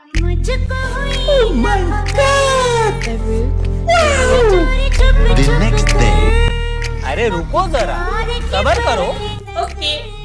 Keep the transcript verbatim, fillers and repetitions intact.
Oh my God! The next day. अरे रुको जरा, सबर करो। ओके